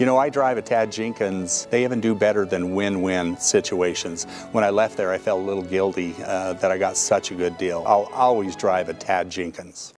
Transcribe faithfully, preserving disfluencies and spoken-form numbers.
You know, I drive a Tad Jenkins. They even do better than win-win situations. When I left there, I felt a little guilty uh, that I got such a good deal. I'll always drive a Tad Jenkins.